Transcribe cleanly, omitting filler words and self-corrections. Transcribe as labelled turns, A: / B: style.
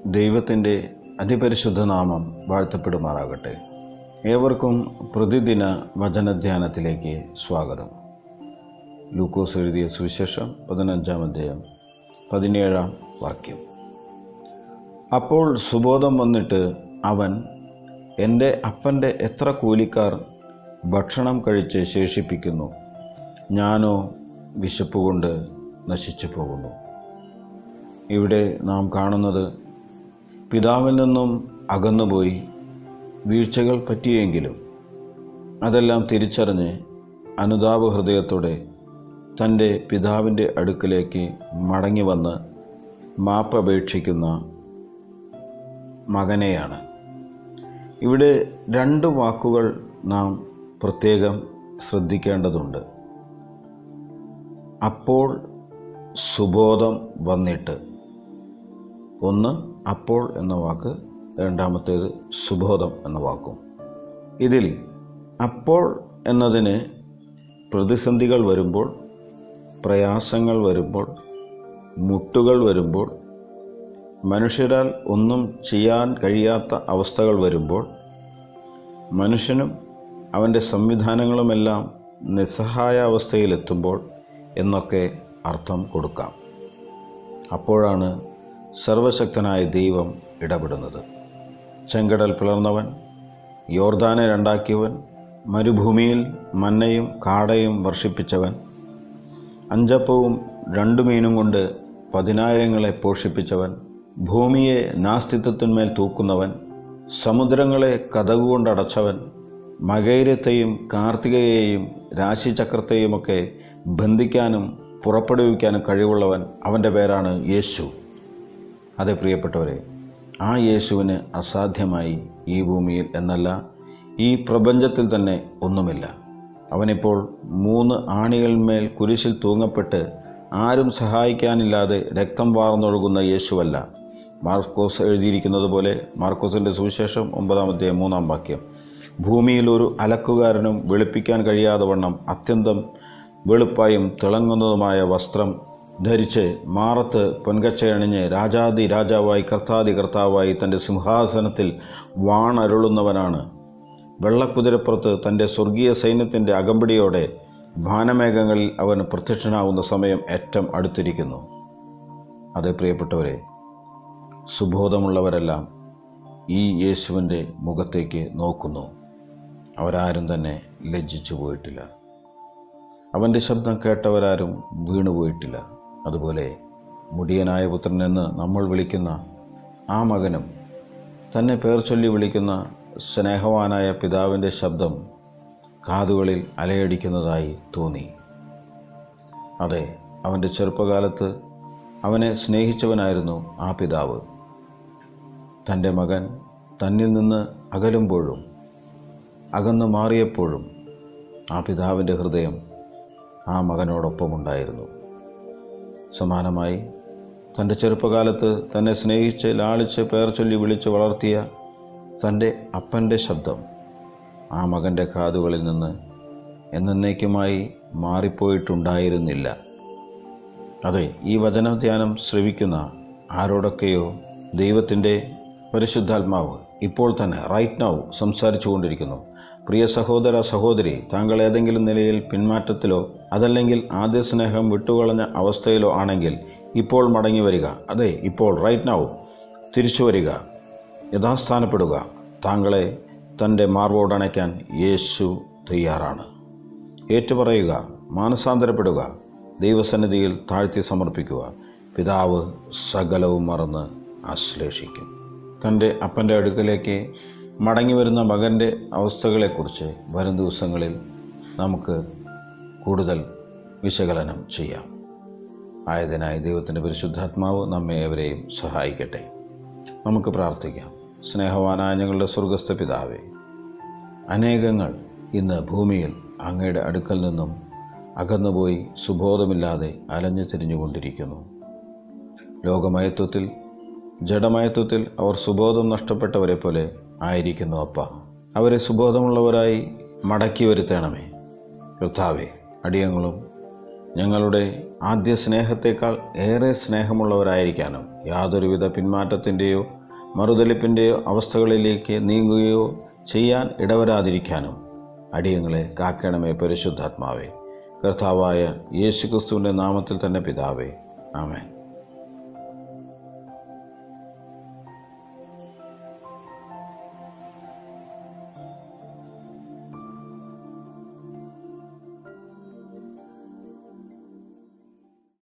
A: ദൈവത്തിൻ്റെ അതിപരിശുദ്ധ നാമം വാഴ്ത്തപ്പെടുമാറാകട്ടെ. ഏവർക്കും പ്രതിദിന വചനധ്യാനത്തിലേക്ക് സ്വാഗതം. ലൂക്കോസ് എഴുതിയ സുവിശേഷം 15-ാം അധ്യായം 17-ാം വാക്യം. അപ്പോൾ സുബോധം വന്നിട്ട് അവൻ, എൻ്റെ അപ്പൻ്റെ എത്ര കൂലിക്കാർ ഭക്ഷണം കഴിച്ച് ശേഷിപ്പിക്കുന്നു, ഞാനോ വിശപ്പുകൊണ്ട് നശിച്ചു പോകുന്നു. ഇവിടെ നാം കാണുന്നത് പിതാവിൽ നിന്നും അകന്നുപോയി വീഴ്ചകൾ പറ്റിയെങ്കിലും അതെല്ലാം തിരിച്ചറിഞ്ഞ് അനുതാപ ഹൃദയത്തോടെ തൻ്റെ പിതാവിൻ്റെ അടുക്കലേക്ക് മടങ്ങി വന്ന് മാപ്പപേക്ഷിക്കുന്ന മകനെയാണ്. ഇവിടെ രണ്ട് വാക്കുകൾ നാം പ്രത്യേകം ശ്രദ്ധിക്കേണ്ടതുണ്ട്. അപ്പോൾ സുബോധം വന്നിട്ട്. ഒന്ന് അപ്പോൾ എന്ന വാക്ക്, രണ്ടാമത്തേത് സുബോധം എന്ന വാക്കും. ഇതിൽ അപ്പോൾ എന്നതിന് പ്രതിസന്ധികൾ വരുമ്പോൾ, പ്രയാസങ്ങൾ വരുമ്പോൾ, മുട്ടുകൾ വരുമ്പോൾ, മനുഷ്യരാൽ ഒന്നും ചെയ്യാൻ കഴിയാത്ത അവസ്ഥകൾ വരുമ്പോൾ, മനുഷ്യനും അവൻ്റെ സംവിധാനങ്ങളുമെല്ലാം നിസ്സഹായ അവസ്ഥയിലെത്തുമ്പോൾ എന്നൊക്കെ അർത്ഥം കൊടുക്കാം. അപ്പോഴാണ് സർവശക്തനായ ദൈവം ഇടപെടുന്നത്. ചെങ്കടൽ പിളർന്നവൻ, യോർദാനെ രണ്ടാക്കിയവൻ, മരുഭൂമിയിൽ മന്നയും കാടയും വർഷിപ്പിച്ചവൻ, 5 അപ്പവും 2 മീനും കൊണ്ട് 10,000-ങ്ങളെ പോഷിപ്പിച്ചവൻ, ഭൂമിയെ നാസ്തിത്വത്തിന്മേൽ തൂക്കുന്നവൻ, സമുദ്രങ്ങളെ കതകുകൊണ്ടടച്ചവൻ, മകൈരത്തെയും കാർത്തികയെയും രാശിചക്രത്തെയുമൊക്കെ ബന്ധിക്കാനും പുറപ്പെടുവിക്കാനും കഴിവുള്ളവൻ. അവൻ്റെ പേരാണ് യേശു. അതെ പ്രിയപ്പെട്ടവരെ, ആ യേശുവിന് അസാധ്യമായി ഈ ഭൂമിയിൽ എന്നല്ല, ഈ പ്രപഞ്ചത്തിൽ തന്നെ ഒന്നുമില്ല. അവനിപ്പോൾ 3 ആണികളിന്മേൽ കുരിശിൽ തൂങ്ങപ്പെട്ട് ആരും സഹായിക്കാനില്ലാതെ രക്തം വാർന്നൊഴുകുന്ന യേശുവല്ല. മാർക്കോസ് എഴുതിയിരിക്കുന്നത് പോലെ, മാർക്കോസിൻ്റെ സുവിശേഷം 9-ാം അധ്യായം 3-ാം വാക്യം, ഭൂമിയിൽ ഒരു അലക്കുകാരനും വെളുപ്പിക്കാൻ കഴിയാതെ വണ്ണം അത്യന്തം വെളുപ്പായും തിളങ്ങുന്നതുമായ വസ്ത്രം ധരിച്ച് മാറത്ത് പൊൻകച്ചയണിഞ്ഞ് രാജാതി രാജാവായി കർത്താതി കർത്താവായി തൻ്റെ സിംഹാസനത്തിൽ വാണരുളുന്നവനാണ്. വെള്ളക്കുതിരപ്പുറത്ത് തൻ്റെ സ്വർഗീയ സൈന്യത്തിൻ്റെ അകമ്പടിയോടെ വാനമേഘങ്ങളിൽ അവൻ പ്രത്യക്ഷനാവുന്ന സമയം ഏറ്റവും അടുത്തിരിക്കുന്നു. അതേ പ്രിയപ്പെട്ടവരെ, സുബോധമുള്ളവരെല്ലാം ഈ യേശുവിൻ്റെ മുഖത്തേക്ക് നോക്കുന്നു. അവരാരും തന്നെ ലജ്ജിച്ചു പോയിട്ടില്ല. അവൻ്റെ ശബ്ദം കേട്ടവരാരും വീണുപോയിട്ടില്ല. അതുപോലെ മുടിയനായ പുത്രൻ എന്ന് നമ്മൾ വിളിക്കുന്ന ആ മകനും തന്നെ പേർ ചൊല്ലി വിളിക്കുന്ന സ്നേഹവാനായ പിതാവിൻ്റെ ശബ്ദം കാതുകളിൽ അലയടിക്കുന്നതായി തോന്നി. അതെ, അവൻ്റെ ചെറുപ്പകാലത്ത് അവനെ സ്നേഹിച്ചവനായിരുന്നു ആ പിതാവ്. തൻ്റെ മകൻ തന്നിൽ നിന്ന് അകലുമ്പോഴും അകന്നു മാറിയപ്പോഴും ആ പിതാവിൻ്റെ ഹൃദയം ആ മകനോടൊപ്പമുണ്ടായിരുന്നു. സമാനമായി തൻ്റെ ചെറുപ്പകാലത്ത് തന്നെ സ്നേഹിച്ച് ലാളിച്ച് പേർ ചൊല്ലി വിളിച്ച് വളർത്തിയ തൻ്റെ അപ്പൻ്റെ ശബ്ദം ആ മകൻ്റെ കാതുകളിൽ നിന്ന് എന്നേക്കുമായി മാറിപ്പോയിട്ടുണ്ടായിരുന്നില്ല. അതെ, ഈ വചനധ്യാനം ശ്രവിക്കുന്ന ആരോടൊക്കെയോ ദൈവത്തിൻ്റെ പരിശുദ്ധാത്മാവ് ഇപ്പോൾ തന്നെ റൈറ്റ് നൗ സംസാരിച്ചു കൊണ്ടിരിക്കുന്നു. പ്രിയ സഹോദര സഹോദരി, താങ്കൾ ഏതെങ്കിലും നിലയിൽ പിന്മാറ്റത്തിലോ അതല്ലെങ്കിൽ ആദ്യ സ്നേഹം വിട്ടുകളഞ്ഞ അവസ്ഥയിലോ ആണെങ്കിൽ ഇപ്പോൾ മടങ്ങി വരിക. അതെ, ഇപ്പോൾ റൈറ്റ് നൗ തിരിച്ചു വരിക, യഥാസ്ഥാനപ്പെടുക. താങ്കളെ തൻ്റെ മാർവോടണയ്ക്കാൻ യേശു തയ്യാറാണ്. ഏറ്റുപറയുക, മാനസാന്തരപ്പെടുക, ദൈവസന്നിധിയിൽ താഴ്ത്തി സമർപ്പിക്കുക. പിതാവ് സകലവും മറന്ന് ആശ്ലേഷിക്കും. തൻ്റെ അപ്പൻ്റെ അടുക്കലേക്ക് മടങ്ങി വരുന്ന മകൻ്റെ അവസ്ഥകളെക്കുറിച്ച് വരും ദിവസങ്ങളിൽ നമുക്ക് കൂടുതൽ വിശകലനം ചെയ്യാം. ആയതിനായി ദൈവത്തിൻ്റെ പരിശുദ്ധാത്മാവ് നമ്മെ ഏവരെയും സഹായിക്കട്ടെ. നമുക്ക് പ്രാർത്ഥിക്കാം. സ്നേഹവാനായ ഞങ്ങളുടെ സ്വർഗസ്ഥ പിതാവേ, അനേകങ്ങൾ ഇന്ന് ഭൂമിയിൽ അങ്ങയുടെ അടുക്കൽ നിന്നും അകന്നുപോയി സുബോധമില്ലാതെ അലഞ്ഞു തിരിഞ്ഞുകൊണ്ടിരിക്കുന്നു. ലോകമയത്വത്തിൽ, ജഡമയത്വത്തിൽ അവർ സുബോധം നഷ്ടപ്പെട്ടവരെ പോലെ ആയിരിക്കുന്നു. അപ്പ, അവരെ സുബോധമുള്ളവരായി മടക്കി വരുത്തണമേ. കർത്താവേ, അടിയങ്ങളും ഞങ്ങളുടെ ആദ്യ സ്നേഹത്തേക്കാൾ ഏറെ സ്നേഹമുള്ളവരായിരിക്കാനും യാതൊരുവിധ പിന്മാറ്റത്തിൻ്റെയോ മറുതലിപ്പിൻ്റെയോ അവസ്ഥകളിലേക്ക് നീങ്ങുകയോ ചെയ്യാൻ ഇടവരാതിരിക്കാനും അടിയങ്ങളെ കാക്കണമേ പരിശുദ്ധാത്മാവേ. കർത്താവായ യേശുക്രിസ്തുവിൻ്റെ നാമത്തിൽ തന്നെ പിതാവേ, ആമേൻ.